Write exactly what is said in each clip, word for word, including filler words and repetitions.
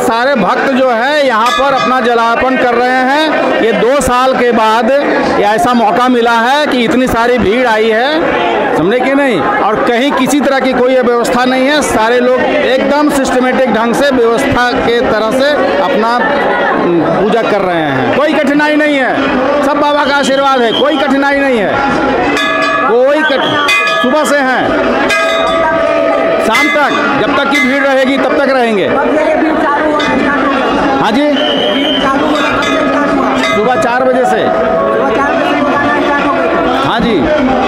सारे भक्त जो है यहाँ पर अपना जलार्पण कर रहे हैं। ये दो साल के बाद ये ऐसा मौका मिला है कि इतनी सारी भीड़ आई है, समझे कि नहीं। और कहीं किसी तरह की कोई व्यवस्था नहीं है, सारे लोग एकदम सिस्टमेटिक ढंग से व्यवस्था के तरह से अपना पूजा कर रहे हैं। कोई कठिनाई नहीं है, सब बाबा का आशीर्वाद है, कोई कठिनाई नहीं है, कोई कठ... सुबह से हैं शाम तक, जब तक की भीड़ रहेगी तब तक रहेंगे। हाँ जी, सुबह चार बजे से। हाँ जी।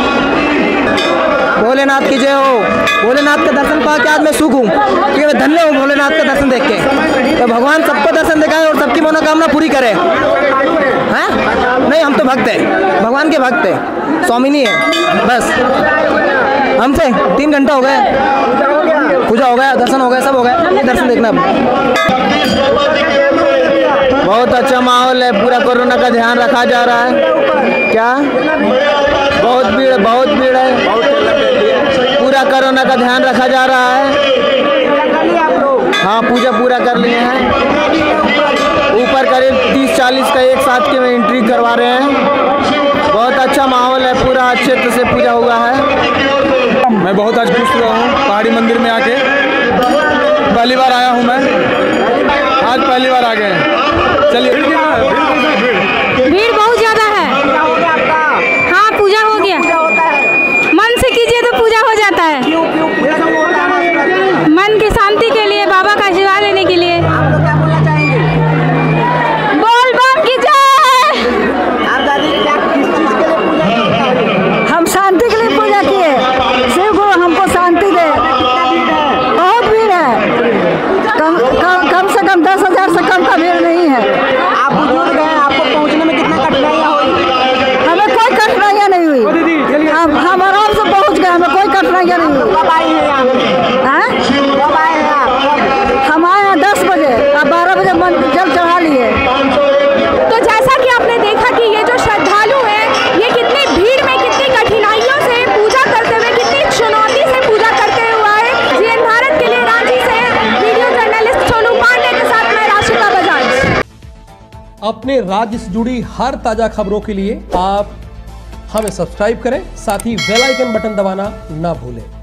भोलेनाथ की जय हो। भोलेनाथ का दर्शन पा के आज मैं सुख हूँ, क्योंकि मैं धन्य हूँ भोलेनाथ का दर्शन देख के। तो भगवान सबको दर्शन दिखाए और सबकी मनोकामना पूरी करे। हैं? नहीं, हम तो भक्त हैं, भगवान के भक्त हैं, स्वामिनी है बस। हमसे तीन घंटा हो गए, पूजा हो गया, दर्शन हो गया, सब हो गया, दर्शन देखना। बहुत अच्छा माहौल है, पूरा कोरोना का ध्यान रखा जा रहा है। क्या बहुत भीड़, बहुत भीड़ है, पूरा कोरोना का ध्यान रखा जा रहा है। हाँ, पूजा पूरा कर लिए हैं। ऊपर करीब तीस चालीस का एक साथ के में एंट्री करवा रहे हैं। बहुत अच्छा माहौल है, पूरा अच्छे तरह से पूजा हुआ है। मैं बहुत आज खुश हुआ हूँ पहाड़ी मंदिर में आके, पहली बार आया हूँ मैं, आज पहली बार आ गए हैं। चलिए। भीड़ बहुत ज़्यादा है। हाँ, पूजा हो गया। मन से कीजिए तो पूजा हो जाता है। मन की शांति के लिए, बाबा का आशीर्वाद लेने के लिए। बोल बम की जय। हम शांति के लिए पूजा किए, शिव को हमको शांति दे। बहुत भीड़ है, कम कम कम से कम दस हजार से कम का भीड़ नहीं है। आप बुजुर्ग हैं, आपको पहुंचने में कितना कठिनाइयाँ हुई? हमें कोई कठिनाइयाँ नहीं हुई, हम हम आराम से पहुंच गए, हमें कोई कठिनाइयाँ नहीं हुई। कब आई हैं यहाँ? कब आए हैं आप? हम आए हैं दस बजे, अब बारह बजे मन जल चढ़ा लिए। तो जैसा कि आपने देखा कि ये जो श्रद्धालु हैं, ये कितनी भीड़ में, कितनी कठिनाइयों से पूजा करते हुए, कितनी चुनौती से पूजा करते हुए आए। जीएन भारत के लिए रांची से वीडियो जर्नलिस्ट सोनू पांडे के साथ मैं राशिका बजाज। अपने राज्य से जुड़ी हर ताजा खबरों के लिए आप हमें सब्सक्राइब करें, साथ ही बेल आइकन बटन दबाना ना भूलें।